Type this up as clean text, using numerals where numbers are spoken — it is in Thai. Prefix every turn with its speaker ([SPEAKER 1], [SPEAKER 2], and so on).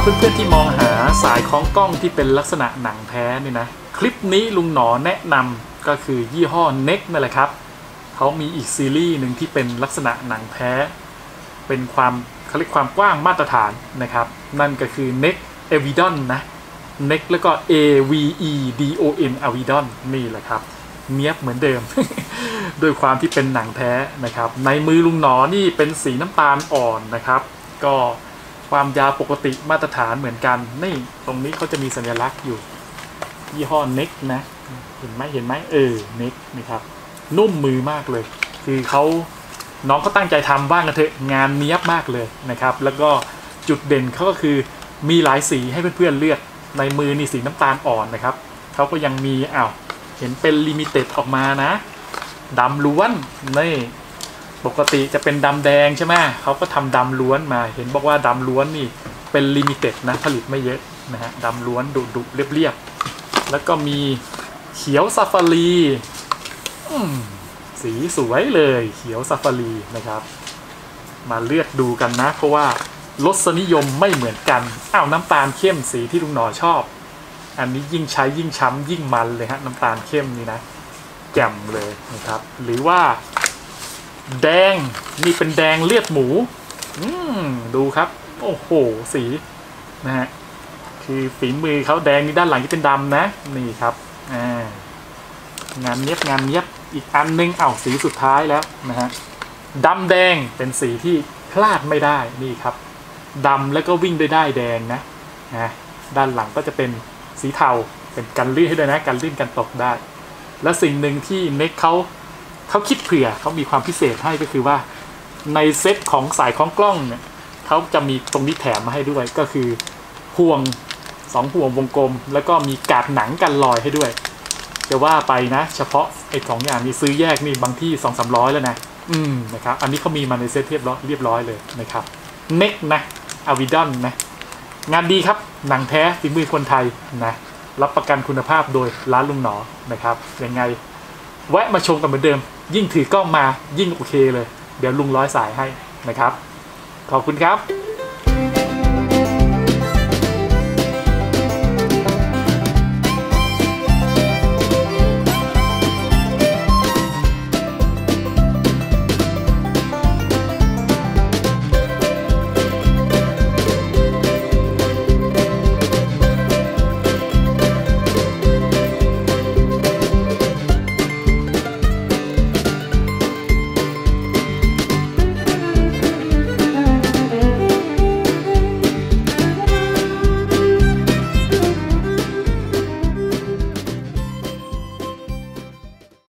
[SPEAKER 1] เพื่อนๆที่มองหาสายคล้องกล้องที่เป็นลักษณะหนังแท้นี่นะคลิปนี้ลุงหนอแนะนำก็คือยี่ห้อ NEC นั่นแหละครับเขามีอีกซีรีส์หนึ่งที่เป็นลักษณะหนังแท้เป็นเขาเรียกความกว้างมาตรฐานนะครับนั่นก็คือ NEC Avidon นะ NEC แล้วก็ AVEDON Avidon นี่แหละครับเนียบเหมือนเดิม ด้วยความที่เป็นหนังแท้นะครับในมือลุงหนอนี่เป็นสีน้ำตาลอ่อนนะครับก็ความยาวปกติมาตรฐานเหมือนกันนี่ตรงนี้เขาจะมีสัญลักษณ์อยู่ยี่ห้อ NEC นะเห็นไหมNEC นี่ครับนุ่มมือมากเลยคือน้องเขาตั้งใจทำบ้างกันเถอะงานเนี้ยบมากเลยนะครับแล้วก็จุดเด่นเขาก็คือมีหลายสีให้เพื่อนๆเลือกในมือนี่สีน้ำตาลอ่อนนะครับเขาก็ยังมีเห็นเป็นลิมิเต็ดออกมานะดำล้วนนี่ปกติจะเป็นดำแดงใช่ไหมเขาก็ทำดำล้วนมาเห็นบอกว่าดำล้วนนี่เป็นลิมิเต็ดนะผลิตไม่เยอะนะฮะดำล้วนดุเรียบๆแล้วก็มีเขียวซาฟารีสีสวยเลยเขียวซาฟารีนะครับมาเลือกดูกันนะเพราะว่ารสนิยมไม่เหมือนกันน้ำตาลเข้มสีที่ลุงหนอชอบอันนี้ยิ่งใช้ยิ่งช้ำยิ่งมันเลยฮะน้ำตาลเข้มนี่นะแจ่มเลยนะครับหรือว่าแดงนี่เป็นแดงเลือดหมูดูครับโอ้โหสีนะฮะคือฝีมือเขาแดงนี่ด้านหลังที่เป็นดำนะนี่ครับงานเนี้ยบอีกอันนึงสีสุดท้ายแล้วนะฮะดำแดงเป็นสีที่พลาดไม่ได้นี่ครับดำแล้วก็วิ่งด้วยด้ายแดงนะด้านหลังก็จะเป็นสีเทาเป็นกันลื่นให้ด้วยนะกันลื่นกันตกได้และสิ่งหนึ่งที่NECเขาคิดเผื่อเขามีความพิเศษให้ก็คือว่าในเซตของสายคล้องกล้องเนี่ยเขาจะมีตรงนี้แถมมาให้ด้วยก็คือห่วง2ห่วงวงกลมแล้วก็มีกาดหนังกันรอยให้ด้วยจะว่าไปนะเฉพาะไอ้2อย่างนี้ซื้อแยกนี่บางที่ 200-300แล้วนะนะครับอันนี้เขามีมาในเซตเรียบร้อยเลยนะครับNECนะAvidonนะงานดีครับหนังแท้ฝีมือคนไทยนะรับประกันคุณภาพโดยร้านลุงหนอนะครับยังไงแวะมาชมกันเหมือนเดิมยิ่งถือกล้องมายิ่งโอเคเลยเดี๋ยวลุงร้อยสายให้นะครับขอบคุณครับ